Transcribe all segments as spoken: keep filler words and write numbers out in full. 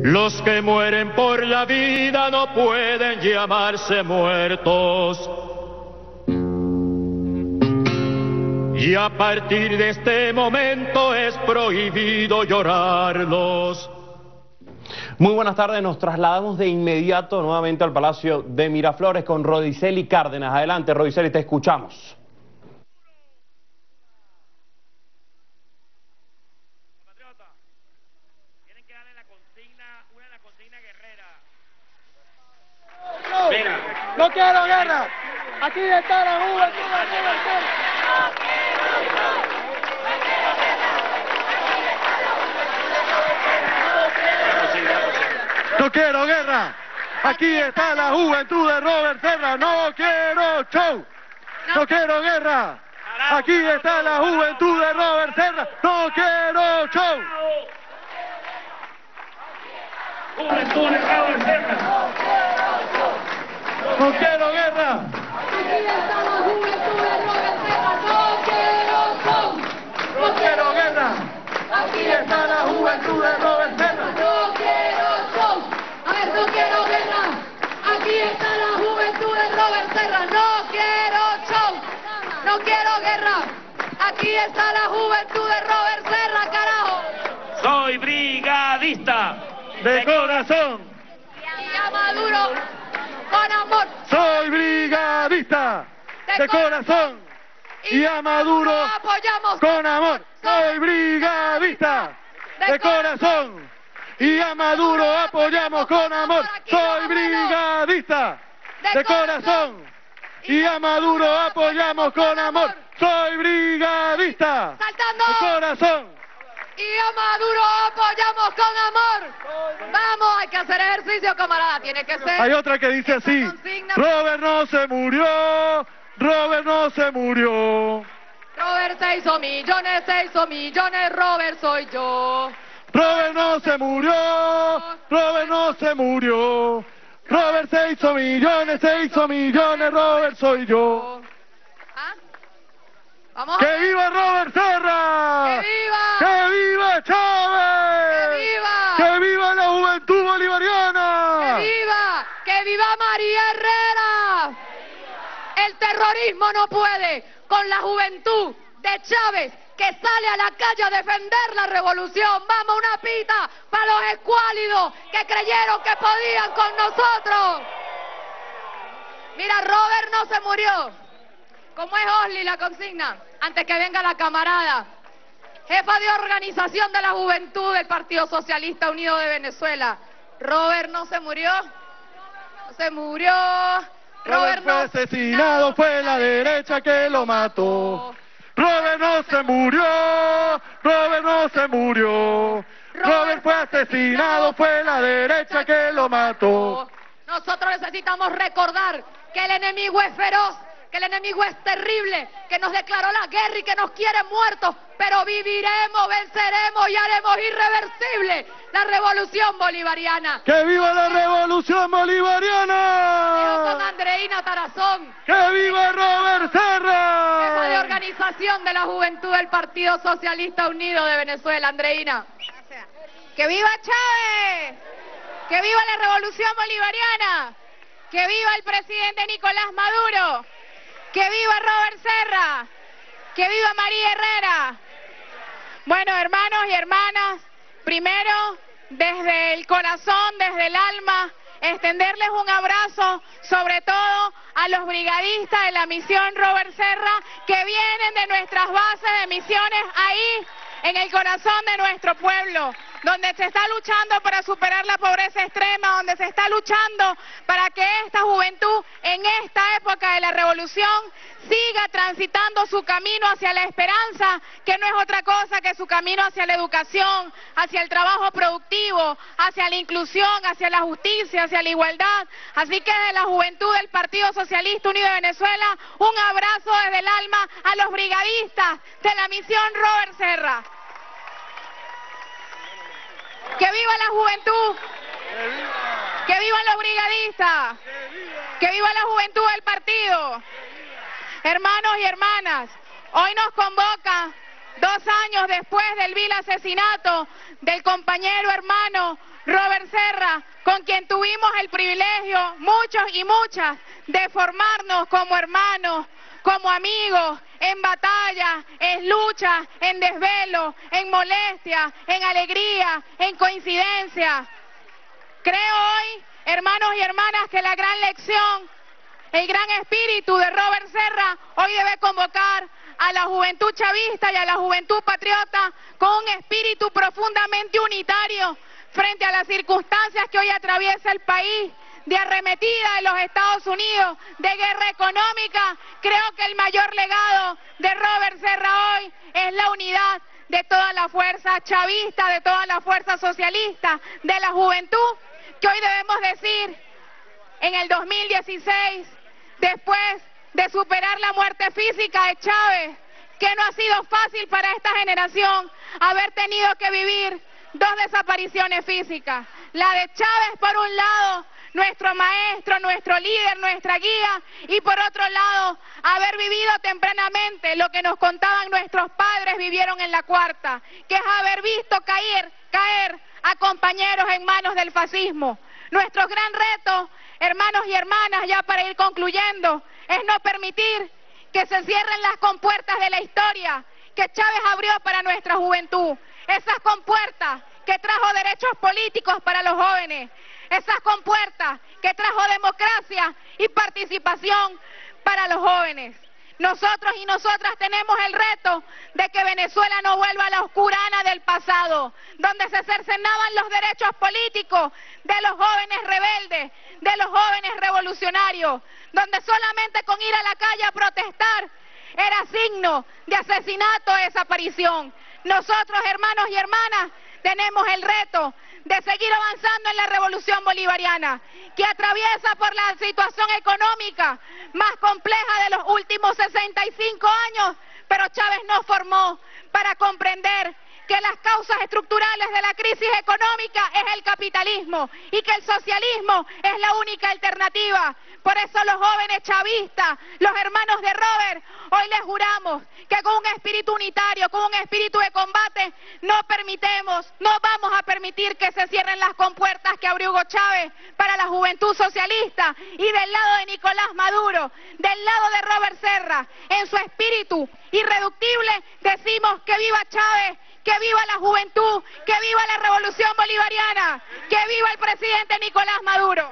Los que mueren por la vida no pueden llamarse muertos. Y a partir de este momento es prohibido llorarlos. Muy buenas tardes, nos trasladamos de inmediato nuevamente al Palacio de Miraflores con Rodiceli Cárdenas. Adelante, Rodiceli, te escuchamos. Tienen que darle la consigna, una de las consignas guerreras. No, Mira. no quiero guerra. Aquí está la juventud, la juventud. No quiero guerra. Aquí está la juventud de Robert Serra. No quiero show. No quiero guerra. Aquí está la juventud de Robert Serra. No quiero show. Juventud de Robert Serra. No quiero guerra. Aquí está la juventud de Robert Serra. No quiero show. No quiero guerra. Aquí está la juventud de Robert Serra. No quiero show. A ver, no quiero guerra. Aquí está la juventud de Robert Serra. No quiero show. No quiero guerra. Aquí está la juventud de Robert Serra, carajo. Soy brigadista. De corazón. Y a Maduro con amor. Soy brigadista. De corazón. Y a Maduro apoyamos con amor. Soy brigadista. De corazón. Y a Maduro apoyamos con amor. Soy brigadista. De corazón. Y a Maduro apoyamos con amor. Soy brigadista. Saltando. De corazón. Y a Maduro apoyamos con amor. Vamos, hay que hacer ejercicio, camarada. Tiene que ser. Hay otra que dice esta así. consigna. Robert no se murió. Robert no se murió. Robert se hizo millones, se hizo millones. Robert soy yo. Robert no se murió. Robert no se murió. Robert se hizo millones, se hizo millones. Robert soy yo. ¿Ah? Vamos. ¡Que viva Robert Serra! ¡Que viva! ¡Que viva Chávez! ¡Que viva! ¡Que viva la juventud bolivariana! ¡Que viva! ¡Que viva María Herrera! El terrorismo no puede con la juventud de Chávez que sale a la calle a defender la revolución. Vamos, una pita para los escuálidos que creyeron que podían con nosotros. Mira, Robert no se murió. ¿Cómo es Osli la consigna? Antes que venga la camarada. Jefa de organización de la juventud del Partido Socialista Unido de Venezuela. Robert no se murió. No se murió. Robert fue asesinado, fue la derecha que lo mató. Robert no se murió, Robert no se murió. Robert fue asesinado, fue la derecha que lo mató. Nosotros necesitamos recordar que el enemigo es feroz, que el enemigo es terrible, que nos declaró la guerra y que nos quiere muertos, pero viviremos, venceremos y haremos irreversible la revolución bolivariana. ¡Que viva la revolución bolivariana! Con Andreina Tarazón. ¡Que viva Robert Serra! Jefa de organización de la juventud del Partido Socialista Unido de Venezuela, Andreina. ¡Que viva Chávez! ¡Que viva la revolución bolivariana! ¡Que viva el presidente Nicolás Maduro! ¡Que viva Robert Serra! ¡Que viva María Herrera! Bueno, hermanos y hermanas, primero, desde el corazón, desde el alma, extenderles un abrazo, sobre todo a los brigadistas de la misión Robert Serra, que vienen de nuestras bases de misiones ahí, en el corazón de nuestro pueblo, donde se está luchando para superar la pobreza extrema, donde se está luchando para que esta juventud en esta época de la revolución siga transitando su camino hacia la esperanza, que no es otra cosa que su camino hacia la educación, hacia el trabajo productivo, hacia la inclusión, hacia la justicia, hacia la igualdad. Así que de la juventud del Partido Socialista Unido de Venezuela, un abrazo desde el alma a los brigadistas de la misión Robert Serra. ¡Que viva la juventud! ¡Que viva! ¡Que vivan los brigadistas! ¡Que viva! ¡Que viva la juventud del partido! Hermanos y hermanas, hoy nos convoca dos años después del vil asesinato del compañero hermano Robert Serra, con quien tuvimos el privilegio, muchos y muchas, de formarnos como hermanos, como amigos, en batalla, en lucha, en desvelo, en molestia, en alegría, en coincidencia. Creo hoy, hermanos y hermanas, que la gran lección, el gran espíritu de Robert Serra hoy debe convocar a la juventud chavista y a la juventud patriota con un espíritu profundamente unitario frente a las circunstancias que hoy atraviesa el país, de arremetida de los Estados Unidos, de guerra económica. Creo que el mayor legado de Robert Serra hoy es la unidad de toda la fuerza chavista, de toda la fuerza socialista, de la juventud, que hoy debemos decir, en el dos mil dieciséis, después de superar la muerte física de Chávez, que no ha sido fácil para esta generación haber tenido que vivir dos desapariciones físicas. La de Chávez, por un lado, nuestro maestro, nuestro líder, nuestra guía, y por otro lado, haber vivido tempranamente lo que nos contaban nuestros padres vivieron en la cuarta, que es haber visto caer, caer a compañeros en manos del fascismo. Nuestro gran reto, hermanos y hermanas, ya para ir concluyendo, es no permitir que se cierren las compuertas de la historia que Chávez abrió para nuestra juventud. Esas compuertas que trajo derechos políticos para los jóvenes, esas compuertas que trajo democracia y participación para los jóvenes. Nosotros y nosotras tenemos el reto de que Venezuela no vuelva a la oscurana del pasado, donde se cercenaban los derechos políticos de los jóvenes rebeldes, de los jóvenes revolucionarios, donde solamente con ir a la calle a protestar era signo de asesinato o desaparición. Nosotros, hermanos y hermanas, tenemos el reto de seguir avanzando en la revolución bolivariana, que atraviesa por la situación económica más compleja de los últimos sesenta y cinco años, pero Chávez nos formó para comprender que las causas estructurales de la crisis económica es el capitalismo y que el socialismo es la única alternativa. Por eso los jóvenes chavistas, los hermanos de Robert, hoy les juramos que con un espíritu unitario, con un espíritu de combate, no permitemos, no vamos a permitir que se cierren las compuertas que abrió Hugo Chávez para la juventud socialista. Y del lado de Nicolás Maduro, del lado de Robert Serra, en su espíritu irreductible, decimos que viva Chávez, que viva la juventud, que viva la revolución bolivariana, que viva el presidente Nicolás Maduro.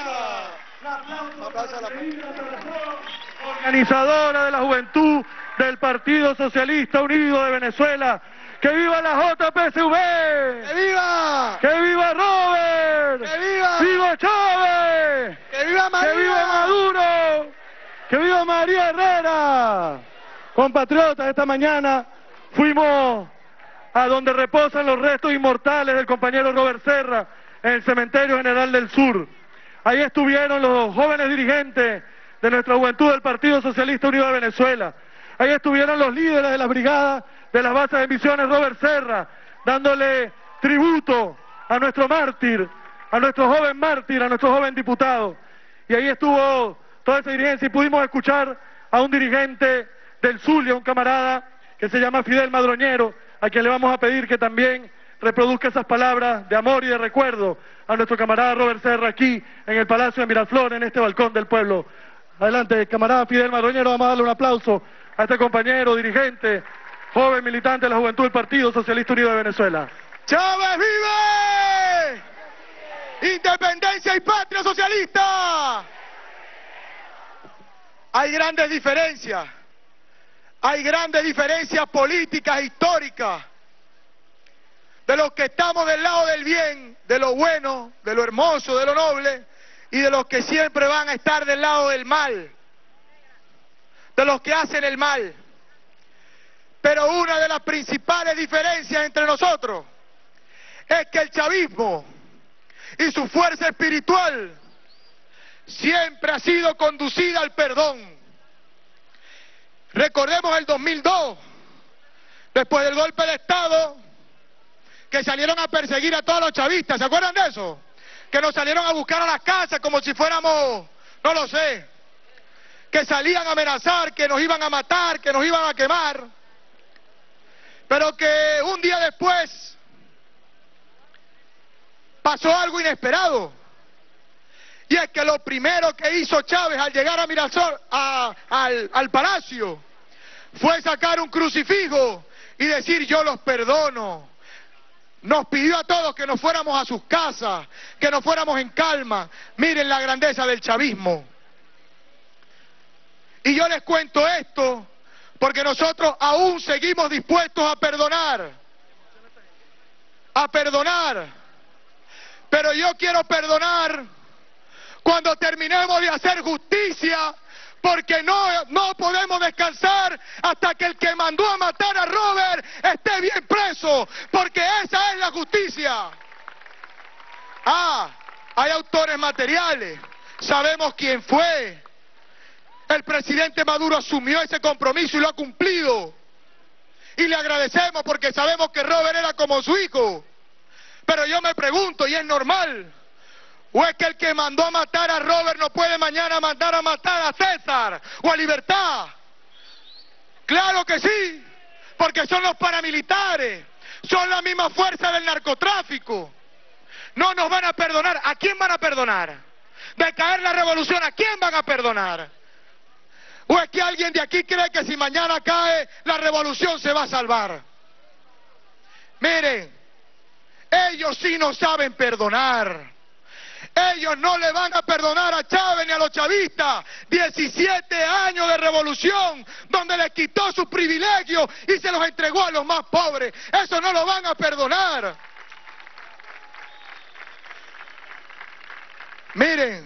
Organizadora de la juventud del Partido Socialista Unido de Venezuela, que viva la J P C V, ¡Que viva! que viva Robert, ¡Que viva! viva Chávez, ¡Que viva María! que viva Maduro, que viva María Herrera. Compatriotas, esta mañana fuimos a donde reposan los restos inmortales del compañero Robert Serra, en el Cementerio General del Sur. Ahí estuvieron los jóvenes dirigentes de nuestra juventud del Partido Socialista Unido de Venezuela. Ahí estuvieron los líderes de las brigadas de las bases de Misiones Robert Serra, dándole tributo a nuestro mártir, a nuestro joven mártir, a nuestro joven diputado. Y ahí estuvo toda esa dirigencia y pudimos escuchar a un dirigente del Zulia, un camarada que se llama Fidel Madroñero, a quien le vamos a pedir que también reproduzca esas palabras de amor y de recuerdo a nuestro camarada Robert Serra aquí en el Palacio de Miraflores, en este balcón del pueblo. Adelante, camarada Fidel Madroñero, vamos a darle un aplauso a este compañero, dirigente, joven militante de la juventud del Partido Socialista Unido de Venezuela. ¡Chávez vive! ¡Independencia y patria socialista! Hay grandes diferencias. Hay grandes diferencias políticas, históricas, de los que estamos del lado del bien, de lo bueno, de lo hermoso, de lo noble, y de los que siempre van a estar del lado del mal, de los que hacen el mal. Pero una de las principales diferencias entre nosotros es que el chavismo y su fuerza espiritual siempre ha sido conducida al perdón. Recordemos el dos mil dos, después del golpe de Estado, que salieron a perseguir a todos los chavistas, ¿se acuerdan de eso? Que nos salieron a buscar a las casas como si fuéramos, no lo sé, que salían a amenazar, que nos iban a matar, que nos iban a quemar. pero que un día después pasó algo inesperado. Y es que lo primero que hizo Chávez al llegar a Mirasol, a, al, al palacio, fue sacar un crucifijo y decir: yo los perdono. Nos pidió a todos que nos fuéramos a sus casas, que nos fuéramos en calma. Miren la grandeza del chavismo. Y yo les cuento esto porque nosotros aún seguimos dispuestos a perdonar. A perdonar. Pero yo quiero perdonar cuando terminemos de hacer justicia, porque no, no podemos descansar hasta que el que mandó a matar a Robert esté bien preso, porque esa es la justicia. Ah, hay autores materiales, sabemos quién fue. El presidente Maduro asumió ese compromiso y lo ha cumplido. Y le agradecemos porque sabemos que Robert era como su hijo. Pero yo me pregunto, ¿y es normal? ¿O es que el que mandó a matar a Robert no puede mañana mandar a matar a César o a Libertad? Claro que sí, porque son los paramilitares, son la misma fuerza del narcotráfico. No nos van a perdonar. ¿A quién van a perdonar? De caer la revolución, ¿a quién van a perdonar? ¿O es que alguien de aquí cree que si mañana cae la revolución se va a salvar? Miren, ellos sí no saben perdonar. Ellos no le van a perdonar a Chávez ni a los chavistas diecisiete años de revolución donde les quitó sus privilegios y se los entregó a los más pobres. Eso no lo van a perdonar. Miren,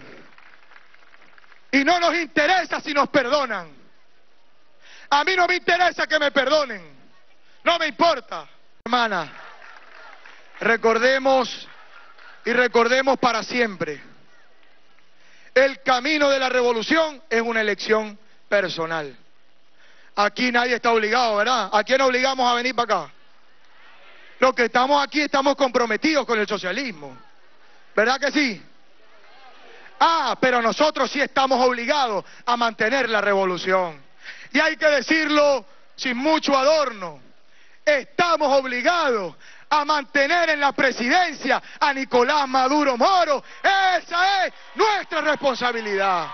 y no nos interesa si nos perdonan. A mí no me interesa que me perdonen. No me importa. Hermana, recordemos y recordemos para siempre. El camino de la revolución es una elección personal. Aquí nadie está obligado, ¿verdad? ¿A quién obligamos a venir para acá? Los que estamos aquí estamos comprometidos con el socialismo. ¿Verdad que sí? Ah, pero nosotros sí estamos obligados a mantener la revolución. Y hay que decirlo sin mucho adorno. Estamos obligados a mantener en la presidencia a Nicolás Maduro Moro. Esa es nuestra responsabilidad.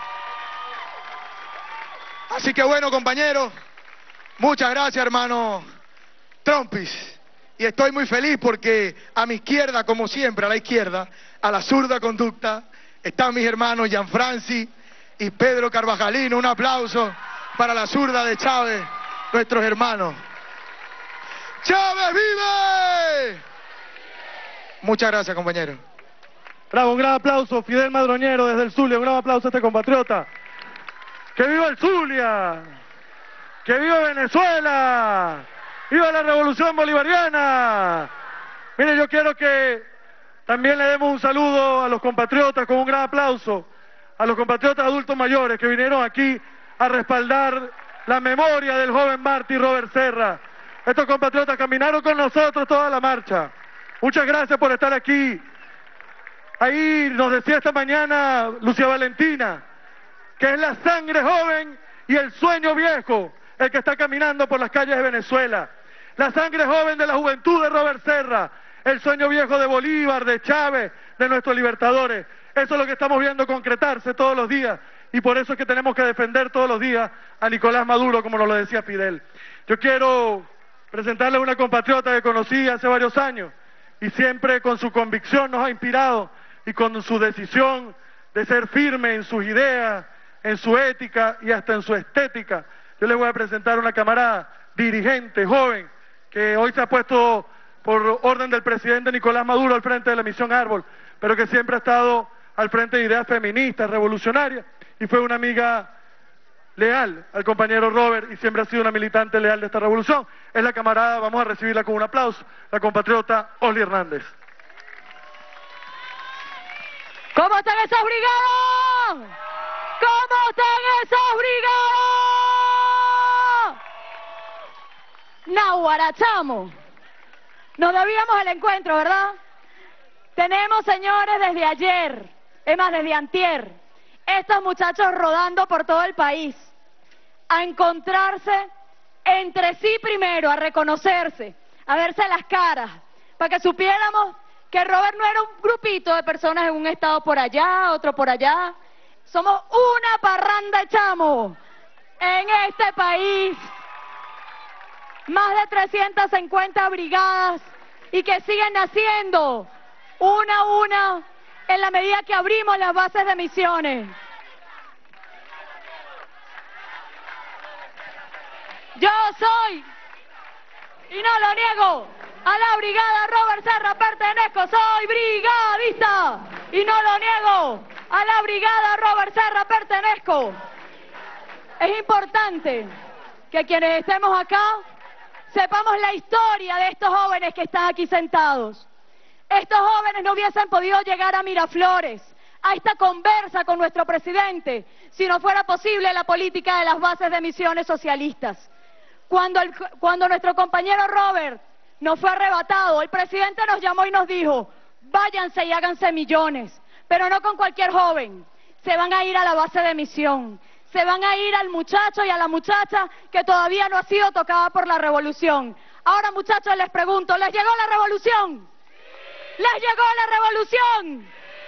Así que bueno, compañeros, muchas gracias, hermano Trompis. Y estoy muy feliz porque a mi izquierda, como siempre, a la izquierda, a la zurda conducta, están mis hermanos Gianfranci y Pedro Carvajalino. Un aplauso para la zurda de Chávez, nuestros hermanos. ¡Chávez vive! Muchas gracias, compañero. Bravo, un gran aplauso, Fidel Madroñero desde el Zulia, un gran aplauso a este compatriota. ¡Que viva el Zulia! ¡Que viva Venezuela! ¡Viva la revolución bolivariana! Mire, yo quiero que también le demos un saludo a los compatriotas con un gran aplauso, a los compatriotas adultos mayores que vinieron aquí a respaldar la memoria del joven mártir Robert Serra. Estos compatriotas caminaron con nosotros toda la marcha. Muchas gracias por estar aquí. Ahí nos decía esta mañana Lucia Valentina, que es la sangre joven y el sueño viejo el que está caminando por las calles de Venezuela. La sangre joven de la juventud de Robert Serra, el sueño viejo de Bolívar, de Chávez, de nuestros libertadores. Eso es lo que estamos viendo concretarse todos los días y por eso es que tenemos que defender todos los días a Nicolás Maduro, como nos lo decía Fidel. Yo quiero presentarles a una compatriota que conocí hace varios años y siempre con su convicción nos ha inspirado y con su decisión de ser firme en sus ideas, en su ética y hasta en su estética. Yo les voy a presentar a una camarada dirigente, joven, que hoy se ha puesto por orden del presidente Nicolás Maduro al frente de la Misión Árbol, pero que siempre ha estado al frente de ideas feministas, revolucionarias, y fue una amiga leal al compañero Robert y siempre ha sido una militante leal de esta revolución. Es la camarada, vamos a recibirla con un aplauso, la compatriota Osli Hernández. ¿Cómo están esos brigados? ¿Cómo están esos brigados? Náhuara, chamo. Nos debíamos el encuentro, ¿verdad? Tenemos, señores, desde ayer, es más, desde antier, estos muchachos rodando por todo el país, a encontrarse entre sí primero, a reconocerse, a verse las caras, para que supiéramos que Robert no era un grupito de personas en un estado por allá, otro por allá. Somos una parranda de chamos en este país, más de trescientas cincuenta brigadas y que siguen naciendo una a una en la medida que abrimos las bases de misiones. Yo soy, y no lo niego, a la brigada Robert Serra pertenezco, soy brigadista, y no lo niego, a la brigada Robert Serra pertenezco. Es importante que quienes estemos acá sepamos la historia de estos jóvenes que están aquí sentados. Estos jóvenes no hubiesen podido llegar a Miraflores, a esta conversa con nuestro presidente, si no fuera posible la política de las bases de misiones socialistas. Cuando, el, cuando nuestro compañero Robert nos fue arrebatado, el presidente nos llamó y nos dijo, váyanse y háganse millones, pero no con cualquier joven, se van a ir a la base de misión, se van a ir al muchacho y a la muchacha que todavía no ha sido tocada por la revolución. Ahora, muchachos, les pregunto, ¿les llegó la revolución? ¿Les llegó la revolución?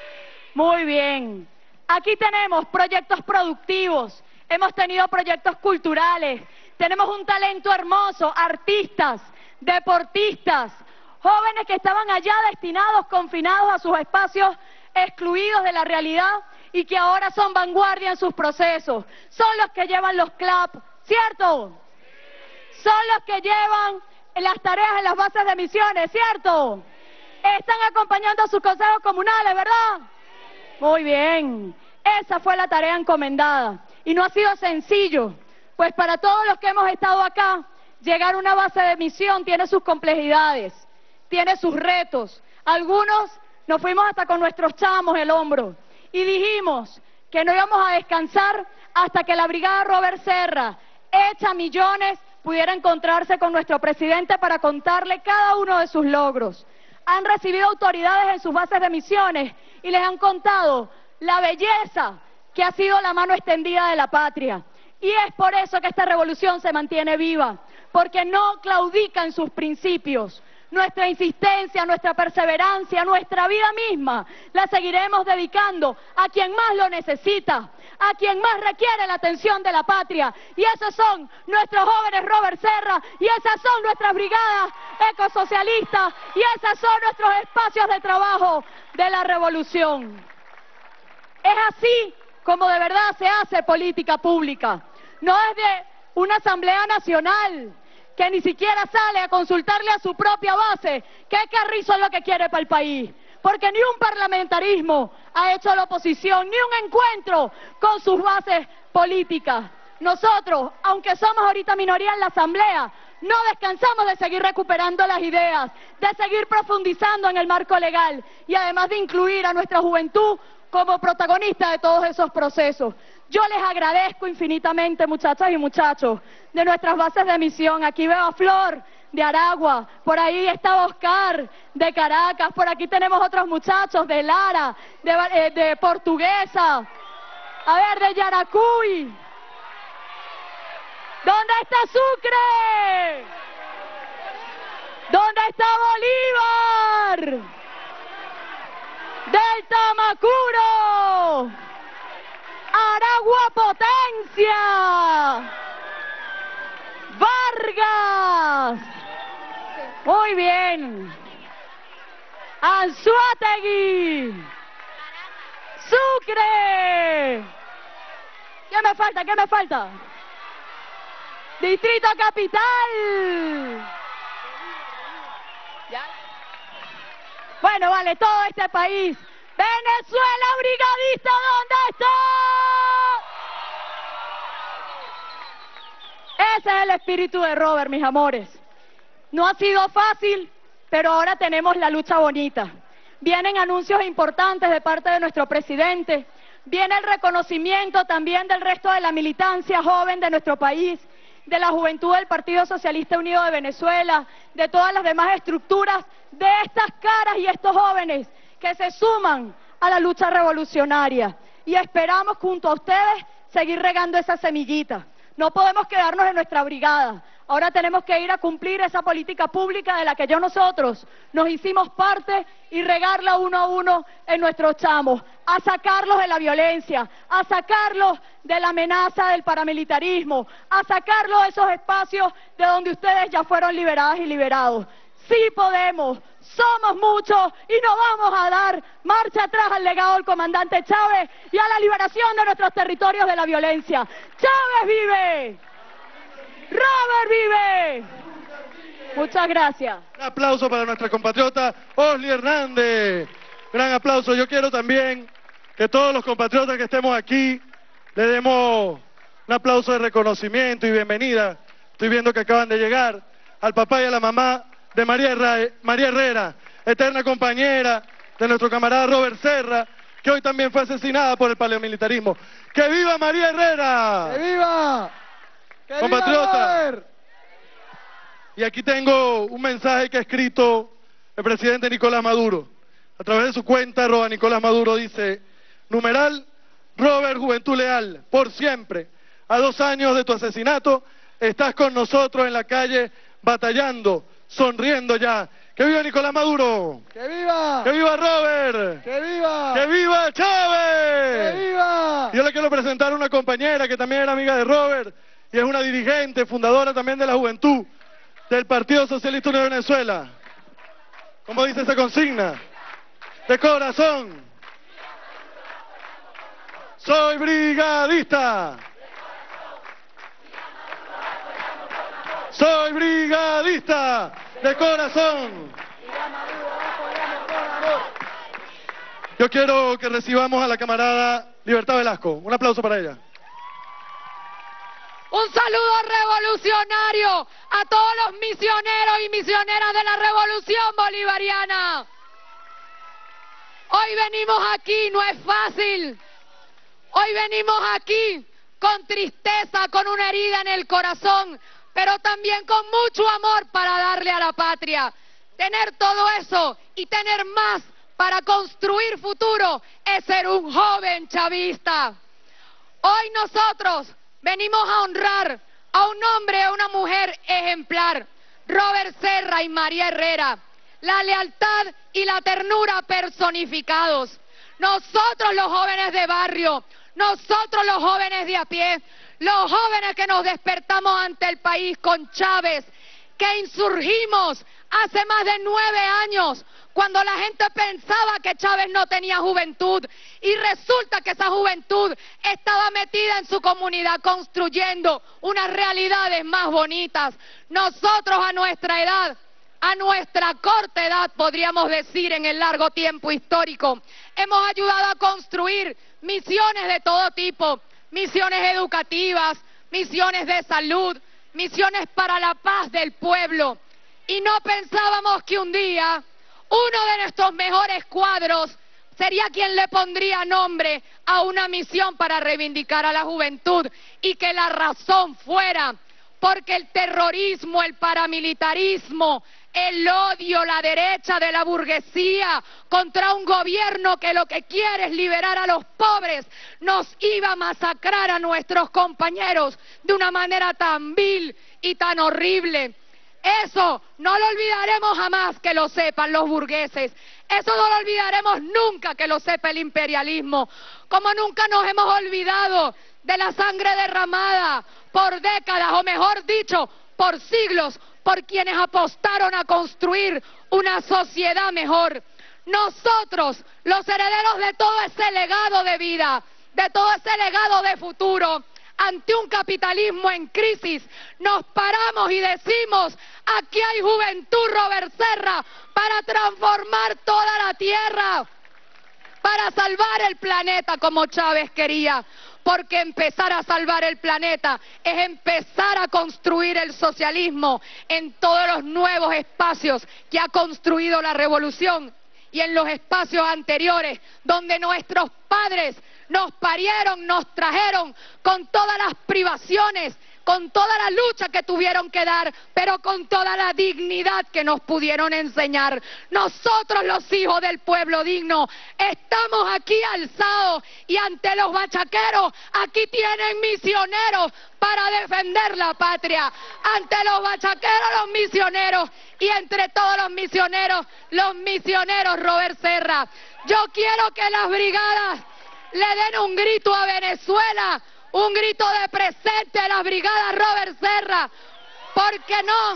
Muy bien. Aquí tenemos proyectos productivos, hemos tenido proyectos culturales, tenemos un talento hermoso, artistas, deportistas, jóvenes que estaban allá destinados, confinados a sus espacios, excluidos de la realidad y que ahora son vanguardia en sus procesos. Son los que llevan los C L A P, ¿cierto? Son los que llevan las tareas en las bases de misiones, ¿cierto? Están acompañando a sus consejos comunales, ¿verdad? Muy bien. Esa fue la tarea encomendada. Y no ha sido sencillo, pues para todos los que hemos estado acá, llegar a una base de misión tiene sus complejidades, tiene sus retos. Algunos nos fuimos hasta con nuestros chamos el hombro y dijimos que no íbamos a descansar hasta que la brigada Robert Serra, hecha millones, pudiera encontrarse con nuestro presidente para contarle cada uno de sus logros. Han recibido autoridades en sus bases de misiones y les han contado la belleza que ha sido la mano extendida de la patria. Y es por eso que esta revolución se mantiene viva, porque no claudica en sus principios. Nuestra insistencia, nuestra perseverancia, nuestra vida misma, la seguiremos dedicando a quien más lo necesita, a quien más requiere la atención de la patria. Y esos son nuestros jóvenes Robert Serra, y esas son nuestras brigadas ecosocialistas, y esos son nuestros espacios de trabajo de la revolución. Es así como de verdad se hace política pública. No es de una asamblea nacional que ni siquiera sale a consultarle a su propia base qué carrizo es lo que quiere para el país, porque ni un parlamentarismo ha hecho la oposición, ni un encuentro con sus bases políticas. Nosotros, aunque somos ahorita minoría en la asamblea, no descansamos de seguir recuperando las ideas, de seguir profundizando en el marco legal y además de incluir a nuestra juventud como protagonista de todos esos procesos. Yo les agradezco infinitamente, muchachas y muchachos, de nuestras bases de misión. Aquí veo a Flor de Aragua, por ahí está Oscar de Caracas, por aquí tenemos otros muchachos de Lara, de, eh, de Portuguesa, a ver, de Yaracuy. ¿Dónde está Sucre? ¿Dónde está Bolívar? Del Tamacuro, Aragua Potencia, Vargas, muy bien, Anzoátegui, Sucre, ¿qué me falta? ¿Qué me falta? Distrito Capital. ¿Ya? Bueno, vale, todo este país. Venezuela brigadista, ¿dónde está? Ese es el espíritu de Robert, mis amores. No ha sido fácil, pero ahora tenemos la lucha bonita. Vienen anuncios importantes de parte de nuestro presidente. Viene el reconocimiento también del resto de la militancia joven de nuestro país, de la juventud del Partido Socialista Unido de Venezuela, de todas las demás estructuras, de estas caras y estos jóvenes que se suman a la lucha revolucionaria. Y esperamos junto a ustedes seguir regando esa semillita. No podemos quedarnos en nuestra brigada. Ahora tenemos que ir a cumplir esa política pública de la que yo nosotros nos hicimos parte y regarla uno a uno en nuestros chamos, a sacarlos de la violencia, a sacarlos de la amenaza del paramilitarismo, a sacarlos de esos espacios de donde ustedes ya fueron liberadas y liberados. Sí podemos, somos muchos y no vamos a dar marcha atrás al legado del comandante Chávez y a la liberación de nuestros territorios de la violencia. ¡Chávez vive! ¡Robert vive! Muchas gracias. Un aplauso para nuestra compatriota Osli Hernández. Gran aplauso. Yo quiero también que todos los compatriotas que estemos aquí le demos un aplauso de reconocimiento y bienvenida. Estoy viendo que acaban de llegar al papá y a la mamá de María, Herrera, María Herrera, eterna compañera de nuestro camarada Robert Serra, que hoy también fue asesinada por el paramilitarismo. ¡Que viva María Herrera! ¡Que viva! ¡Que Compatriota. viva Y aquí tengo un mensaje que ha escrito el presidente Nicolás Maduro. A través de su cuenta, arroba Nicolás Maduro, dice: numeral, Robert Juventud Leal, por siempre. A dos años de tu asesinato, estás con nosotros en la calle, batallando, sonriendo ya. ¡Que viva Nicolás Maduro! ¡Que viva! ¡Que viva Robert! ¡Que viva! ¡Que viva Chávez! ¡Que viva! Yo le quiero presentar a una compañera que también era amiga de Robert y es una dirigente, fundadora también de la juventud del Partido Socialista Unido de Venezuela. ¿Cómo dice esa consigna? De corazón. Soy brigadista. Soy brigadista. De corazón. Yo quiero que recibamos a la camarada Libertad Velasco. Un aplauso para ella. Un saludo revolucionario a todos los misioneros y misioneras de la revolución bolivariana. Hoy venimos aquí, no es fácil. Hoy venimos aquí con tristeza, con una herida en el corazón, pero también con mucho amor para darle a la patria. Tener todo eso y tener más para construir futuro es ser un joven chavista. Hoy nosotros venimos a honrar a un hombre y a una mujer ejemplar, Robert Serra y María Herrera, la lealtad y la ternura personificados. Nosotros los jóvenes de barrio, nosotros los jóvenes de a pie, los jóvenes que nos despertamos ante el país con Chávez, que insurgimos hace más de nueve años, cuando la gente pensaba que Chávez no tenía juventud y resulta que esa juventud estaba metida en su comunidad construyendo unas realidades más bonitas. Nosotros a nuestra edad, a nuestra corta edad, podríamos decir en el largo tiempo histórico, hemos ayudado a construir misiones de todo tipo, misiones educativas, misiones de salud, misiones para la paz del pueblo. Y no pensábamos que un día uno de nuestros mejores cuadros sería quien le pondría nombre a una misión para reivindicar a la juventud y que la razón fuera porque el terrorismo, el paramilitarismo, el odio, la derecha de la burguesía contra un gobierno que lo que quiere es liberar a los pobres, nos iba a masacrar a nuestros compañeros de una manera tan vil y tan horrible. Eso no lo olvidaremos jamás, que lo sepan los burgueses. Eso no lo olvidaremos nunca, que lo sepa el imperialismo. Como nunca nos hemos olvidado de la sangre derramada por décadas, o mejor dicho, por siglos, por quienes apostaron a construir una sociedad mejor. Nosotros, los herederos de todo ese legado de vida, de todo ese legado de futuro, ante un capitalismo en crisis, nos paramos y decimos: aquí hay juventud, Robert Serra, para transformar toda la tierra, para salvar el planeta como Chávez quería. Porque empezar a salvar el planeta es empezar a construir el socialismo en todos los nuevos espacios que ha construido la revolución y en los espacios anteriores donde nuestros padres nos parieron, nos trajeron con todas las privaciones, con toda la lucha que tuvieron que dar, pero con toda la dignidad que nos pudieron enseñar. Nosotros, los hijos del pueblo digno, estamos aquí alzados y ante los bachaqueros, aquí tienen misioneros para defender la patria. Ante los bachaqueros, los misioneros, y entre todos los misioneros, los misioneros Robert Serra. Yo quiero que las brigadas le den un grito a Venezuela, un grito de presente a las brigadas Robert Serra, porque no,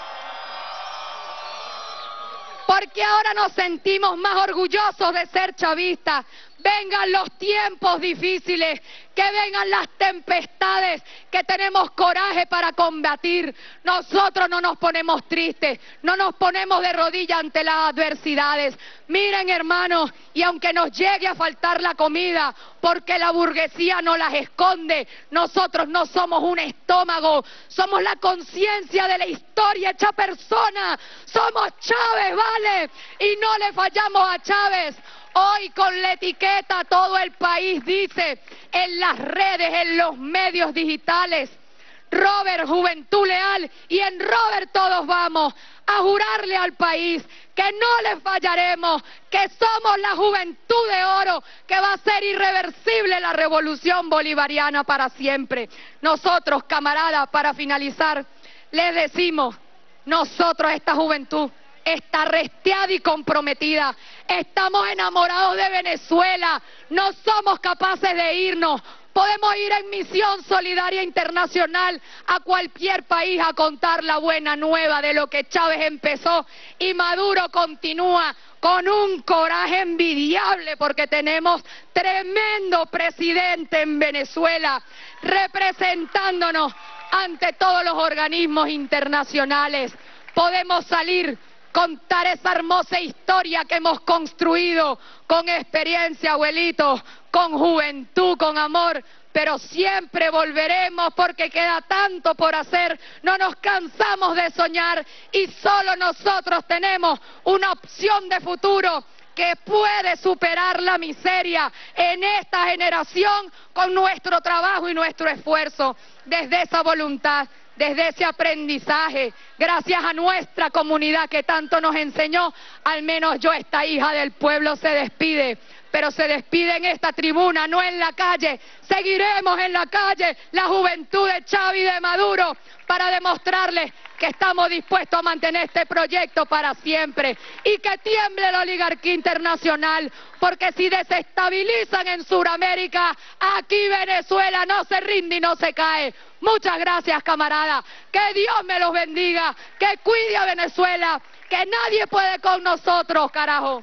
porque ahora nos sentimos más orgullosos de ser chavistas. Vengan los tiempos difíciles, que vengan las tempestades, que tenemos coraje para combatir. Nosotros no nos ponemos tristes, no nos ponemos de rodillas ante las adversidades. Miren, hermanos, y aunque nos llegue a faltar la comida, porque la burguesía no las esconde, nosotros no somos un estómago, somos la conciencia de la historia hecha persona. Somos Chávez, ¿vale? Y no le fallamos a Chávez. Hoy con la etiqueta todo el país dice, en las redes, en los medios digitales, Robert, Juventud Leal, y en Robert todos vamos a jurarle al país que no le fallaremos, que somos la juventud de oro, que va a ser irreversible la revolución bolivariana para siempre. Nosotros, camaradas, para finalizar, les decimos, nosotros, esta juventud, está resteada y comprometida. Estamos enamorados de Venezuela. No somos capaces de irnos. Podemos ir en misión solidaria internacional a cualquier país a contar la buena nueva de lo que Chávez empezó, y Maduro continúa con un coraje envidiable, porque tenemos tremendo presidente en Venezuela representándonos ante todos los organismos internacionales. Podemos salir, contar esa hermosa historia que hemos construido con experiencia, abuelitos, con juventud, con amor, pero siempre volveremos porque queda tanto por hacer. No nos cansamos de soñar y solo nosotros tenemos una opción de futuro que puede superar la miseria en esta generación con nuestro trabajo y nuestro esfuerzo. Desde esa voluntad, desde ese aprendizaje, gracias a nuestra comunidad que tanto nos enseñó, al menos yo, esta hija del pueblo, se despide. Pero se despide en esta tribuna, no en la calle. Seguiremos en la calle, la juventud de Chávez y de Maduro, para demostrarles que estamos dispuestos a mantener este proyecto para siempre. Y que tiemble la oligarquía internacional, porque si desestabilizan en Sudamérica, aquí Venezuela no se rinde y no se cae. Muchas gracias, camaradas. Que Dios me los bendiga, que cuide a Venezuela, que nadie puede con nosotros, carajo.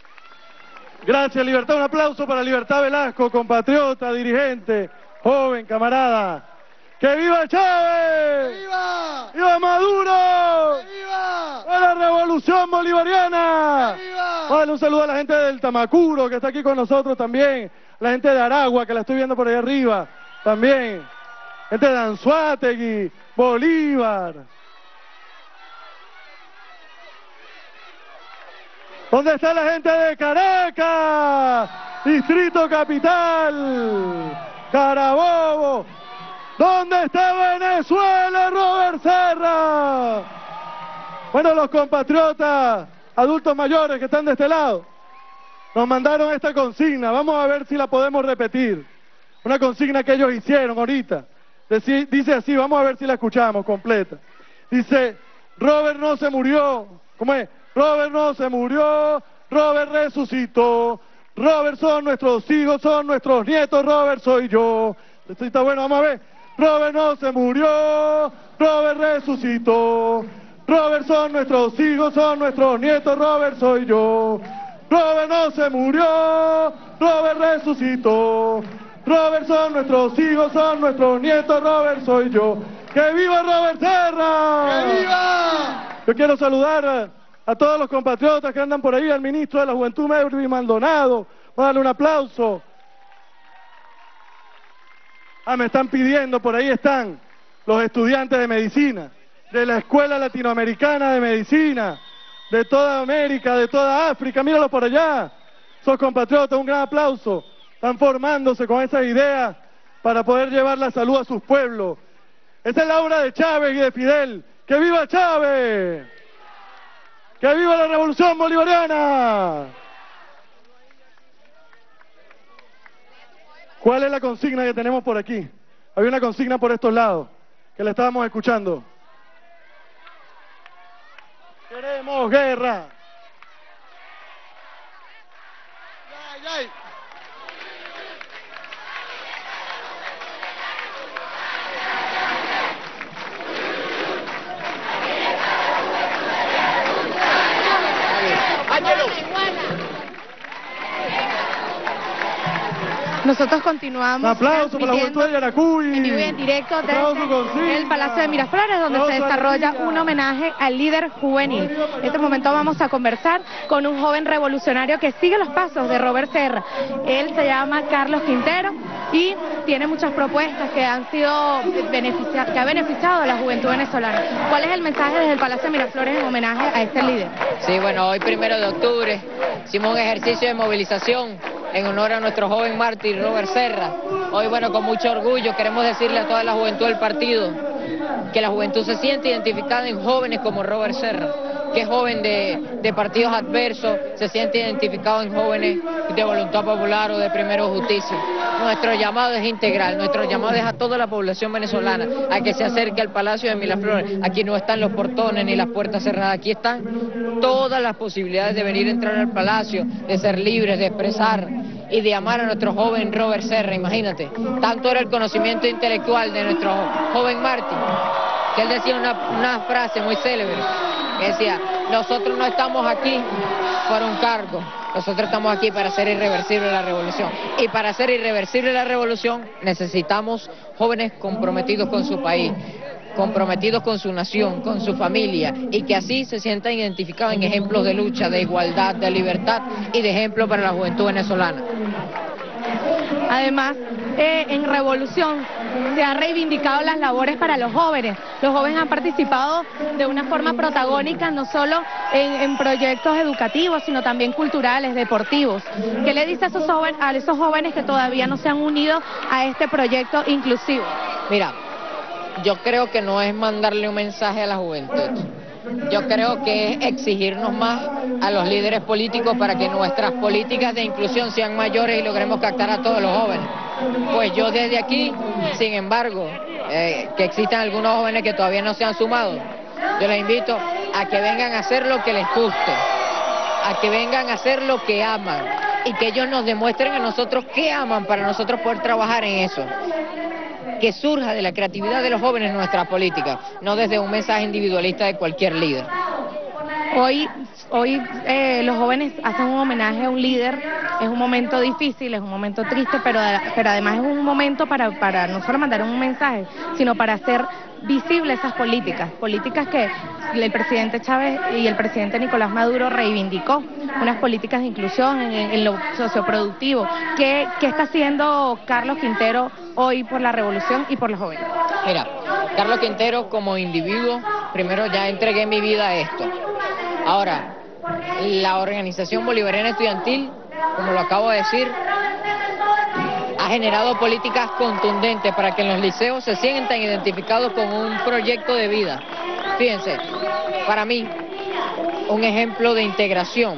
Gracias, Libertad. Un aplauso para Libertad Velasco, compatriota, dirigente, joven, camarada. ¡Que viva Chávez! ¡Que viva! ¡Viva Maduro! ¡Que viva! ¡A la revolución bolivariana! ¡Que viva! Vale, un saludo a la gente del Tamacuro, que está aquí con nosotros también. La gente de Aragua, que la estoy viendo por ahí arriba, también. Gente de Anzoátegui, Bolívar. ¿Dónde está la gente de Caracas? Distrito Capital, Carabobo. ¿Dónde está Venezuela, Robert Serra? Bueno, los compatriotas adultos mayores que están de este lado nos mandaron esta consigna. Vamos a ver si la podemos repetir. Una consigna que ellos hicieron ahorita. Deci- Dice así, vamos a ver si la escuchamos completa. Dice, Robert no se murió. ¿Cómo es? Robert no se murió, Robert resucitó, Robert son nuestros hijos, son nuestros nietos, Robert soy yo. Esto está bueno, vamos a ver. Robert no se murió, Robert resucitó, Robert son nuestros hijos, son nuestros nietos, Robert soy yo. Robert no se murió, Robert resucitó, Robert son nuestros hijos, son nuestros nietos, Robert soy yo. ¡Que viva Robert Serra! ¡Que viva! Yo quiero saludar a todos los compatriotas que andan por ahí, al ministro de la Juventud, Melvin Maldonado. Vamos a darle un aplauso. Ah, me están pidiendo, por ahí están los estudiantes de medicina, de la Escuela Latinoamericana de Medicina, de toda América, de toda África. Míralo por allá. Esos compatriotas, un gran aplauso. Están formándose con esas ideas para poder llevar la salud a sus pueblos. Esta es la obra de Chávez y de Fidel. ¡Que viva Chávez! ¡Que viva la revolución bolivariana! ¿Cuál es la consigna que tenemos por aquí? Había una consigna por estos lados, que la estábamos escuchando. ¡Queremos guerra! ¡Ay, ay! Nosotros continuamos Un aplauso para la juventud de Yaracuy. en vivo y en directo Aplauso con desde signo. el Palacio de Miraflores, donde Aplauso se a la desarrolla niña. un homenaje al líder juvenil. En este momento vamos a conversar con un joven revolucionario que sigue los pasos de Robert Serra. Él se llama Carlos Quintero y tiene muchas propuestas que han sido beneficia que ha beneficiado a la juventud venezolana. ¿Cuál es el mensaje desde el Palacio de Miraflores en homenaje a este líder? Sí, bueno, hoy primero de octubre hicimos un ejercicio de movilización en honor a nuestro joven mártir Robert Serra. Hoy, bueno, con mucho orgullo queremos decirle a toda la juventud del partido que la juventud se siente identificada en jóvenes como Robert Serra, que es joven de, de partidos adversos, se siente identificado en jóvenes de Voluntad Popular o de Primero Justicia. Nuestro llamado es integral, nuestro llamado es a toda la población venezolana, a que se acerque al Palacio de Miraflores. Aquí no están los portones ni las puertas cerradas, aquí están todas las posibilidades de venir a entrar al Palacio, de ser libres, de expresar y de amar a nuestro joven Robert Serra. Imagínate, tanto era el conocimiento intelectual de nuestro joven mártir, que él decía una, una frase muy célebre, que decía: nosotros no estamos aquí por un cargo, nosotros estamos aquí para hacer irreversible la revolución. Y para hacer irreversible la revolución necesitamos jóvenes comprometidos con su país, comprometidos con su nación, con su familia, y que así se sientan identificados en ejemplos de lucha, de igualdad, de libertad y de ejemplo para la juventud venezolana. Además, eh, en Revolución se han reivindicado las labores para los jóvenes. Los jóvenes han participado de una forma protagónica, no solo en, en proyectos educativos, sino también culturales, deportivos. ¿Qué le dice a esos, jóvenes, a esos jóvenes que todavía no se han unido a este proyecto inclusivo? Mira, yo creo que no es mandarle un mensaje a la juventud. Yo creo que es exigirnos más a los líderes políticos para que nuestras políticas de inclusión sean mayores y logremos captar a todos los jóvenes. Pues yo desde aquí, sin embargo, eh, que existan algunos jóvenes que todavía no se han sumado, yo les invito a que vengan a hacer lo que les guste, a que vengan a hacer lo que aman y que ellos nos demuestren a nosotros qué aman para nosotros poder trabajar en eso. Que surja de la creatividad de los jóvenes nuestra política, no desde un mensaje individualista de cualquier líder. Hoy, hoy eh, los jóvenes hacen un homenaje a un líder. Es un momento difícil, es un momento triste, pero, pero además es un momento para, para no solo mandar un mensaje, sino para hacer visibles esas políticas, políticas que el presidente Chávez y el presidente Nicolás Maduro reivindicó, unas políticas de inclusión en, en lo socioproductivo. ¿Qué, ¿Qué está haciendo Carlos Quintero hoy por la revolución y por los jóvenes? Mira, Carlos Quintero como individuo, primero ya entregué mi vida a esto. Ahora, la Organización Bolivariana Estudiantil, como lo acabo de decir, ha generado políticas contundentes para que en los liceos se sientan identificados con un proyecto de vida. Fíjense, para mí, un ejemplo de integración